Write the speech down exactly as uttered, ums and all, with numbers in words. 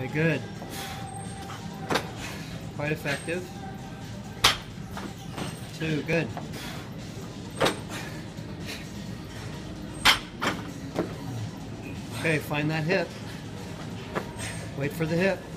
Okay, good. Quite effective. Two, good. Okay, find that hip. Wait for the hip.